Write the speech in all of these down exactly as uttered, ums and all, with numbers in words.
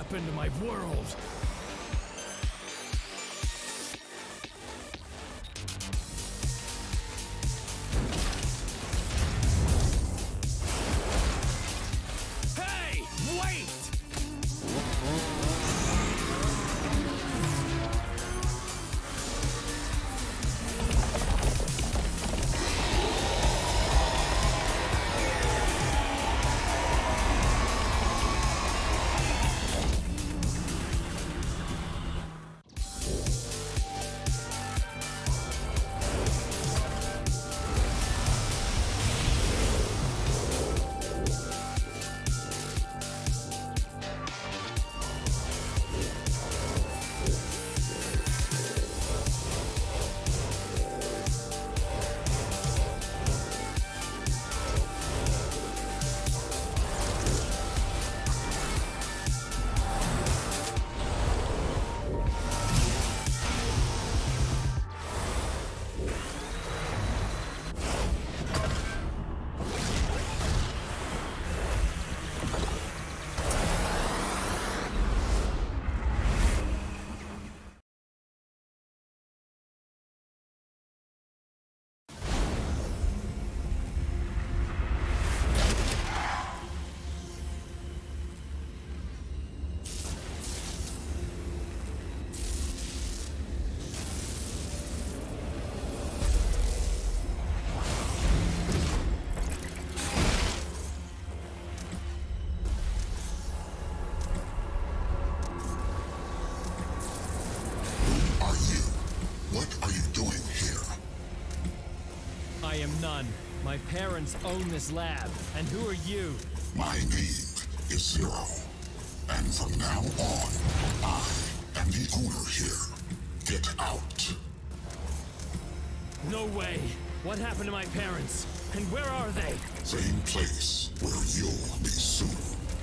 happened to my world? Hey! Wait! I am none. My parents own this lab. And who are you? My name is Zero. And from now on, I am the owner here. Get out. No way. What happened to my parents? And where are they? Same place where you'll be soon.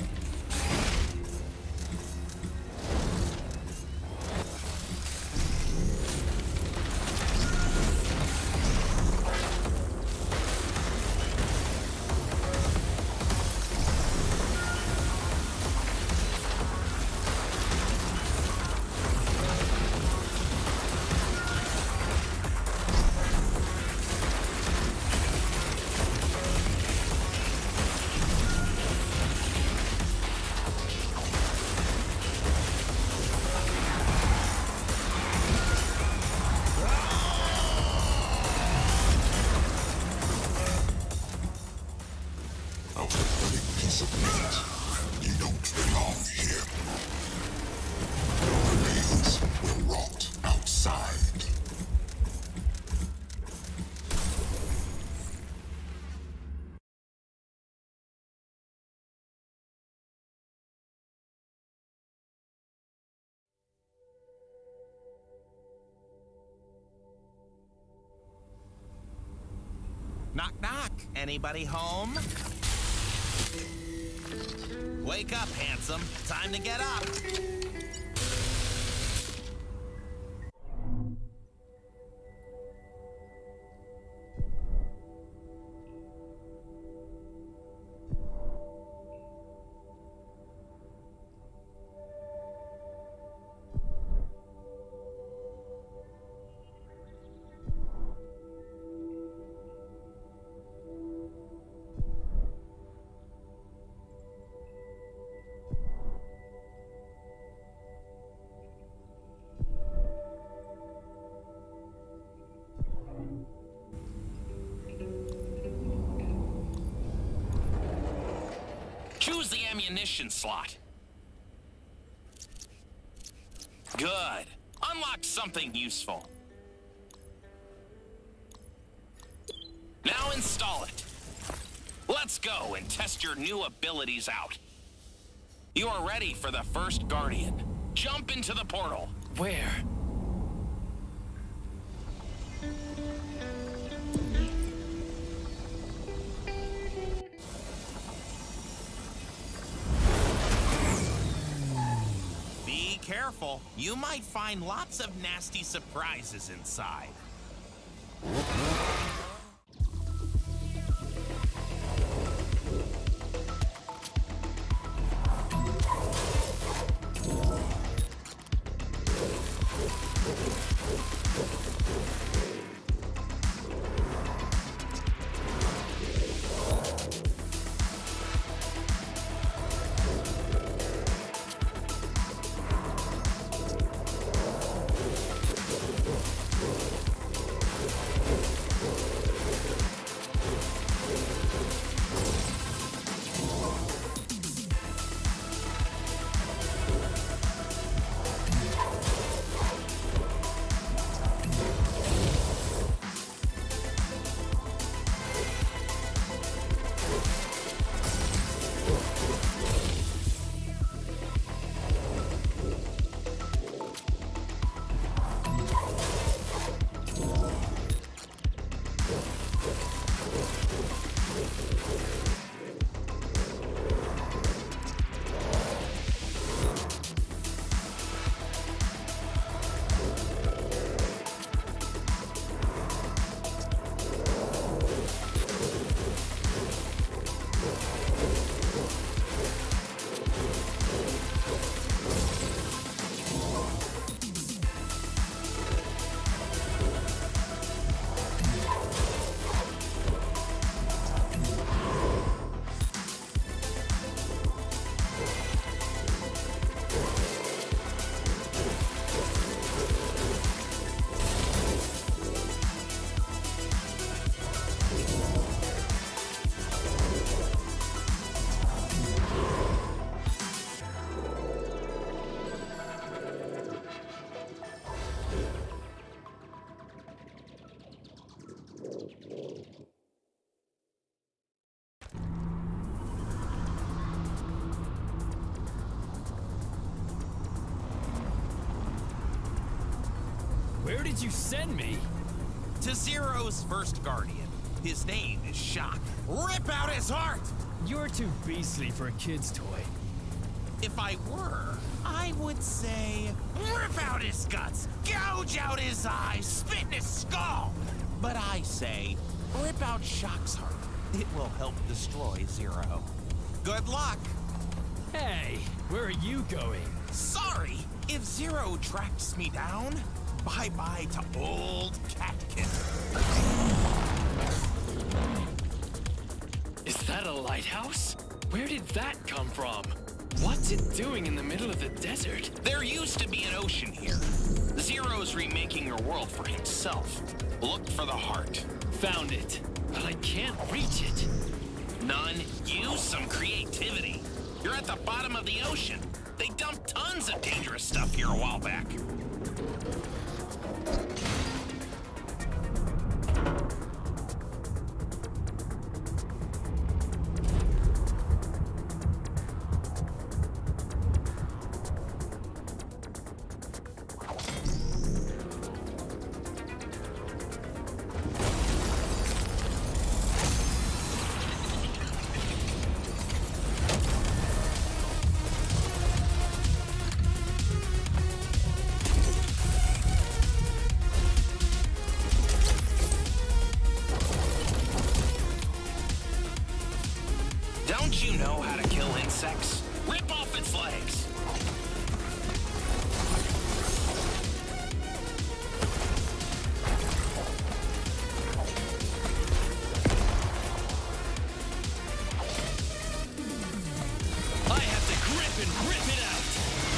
Knock, knock. Anybody home? Wake up, handsome. Time to get up. Choose the ammunition slot. Good. Unlock something useful. Now install it. Let's go and test your new abilities out. You are ready for the first Guardian. Jump into the portal. Where? Be careful. You might find lots of nasty surprises inside. did you send me? To Zero's first guardian. His name is Shock. Rip out his heart! You're too beastly for a kid's toy. If I were, I would say, rip out his guts, gouge out his eyes, spit in his skull. But I say, rip out Shock's heart. It will help destroy Zero. Good luck. Hey, where are you going? Sorry, if Zero tracks me down, bye-bye to old Catkin. Is that a lighthouse? Where did that come from? What's it doing in the middle of the desert? There used to be an ocean here. Zero's remaking your world for himself. Look for the heart. Found it, but I can't reach it. None. Use some creativity. You're at the bottom of the ocean. They dumped tons of dangerous stuff here a while back. Don't you know how to kill insects? Rip off its legs! I have to grip and rip it out!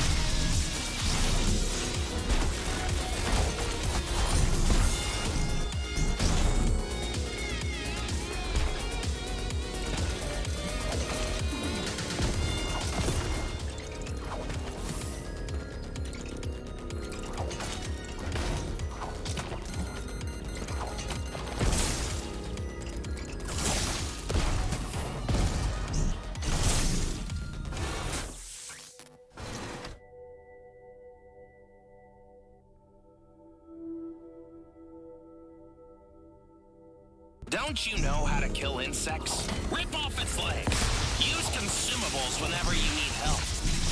Don't you know how to kill insects? Rip off its legs! Use consumables whenever you need help.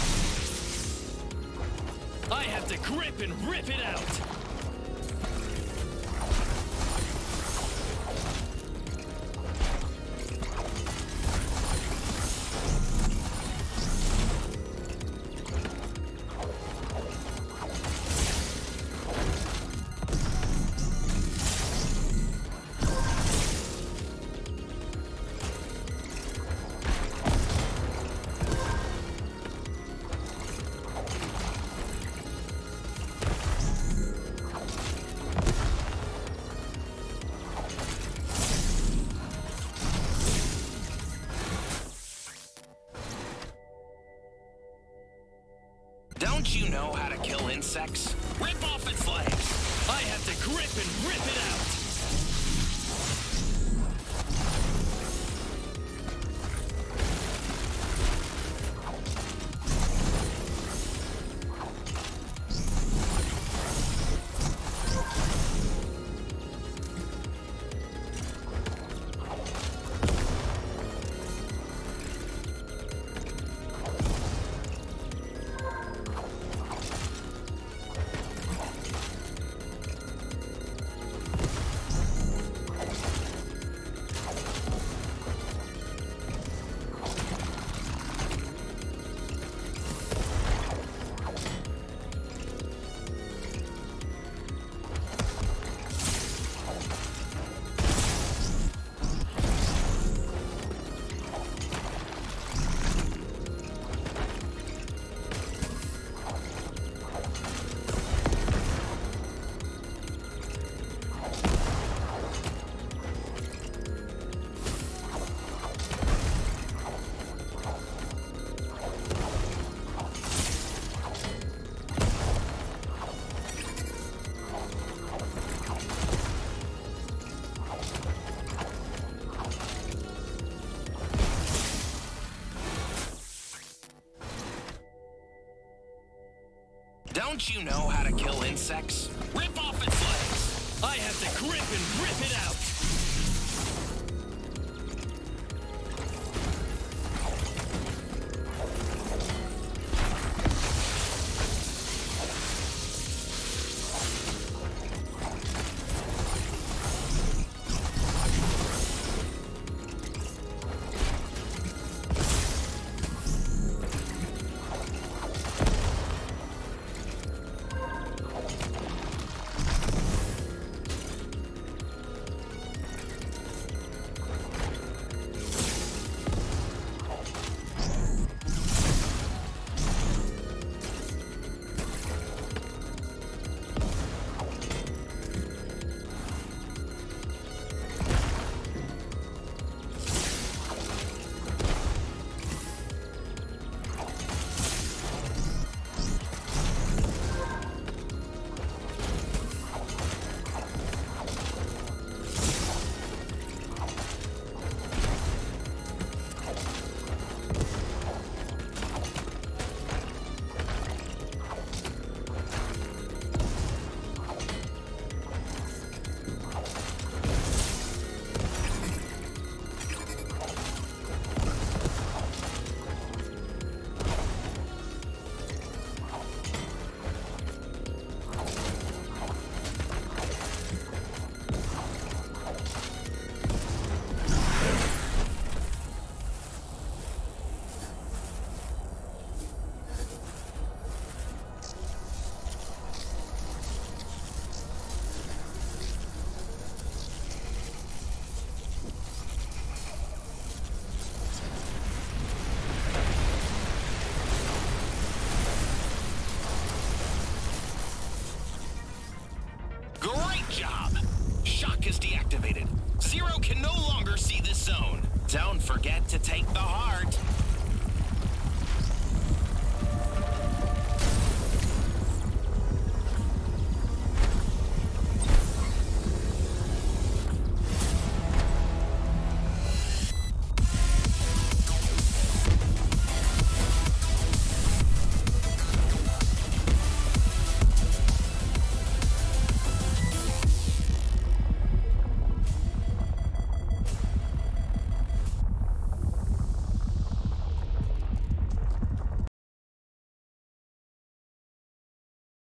I have to grip and rip it out! Don't you know how to kill insects? Rip off its legs! I have to grip and rip it out! Don't you know how to kill insects? Rip off its legs! I have the grip and rip it out! Is deactivated. Zero can no longer see this zone. Don't forget to take the heart.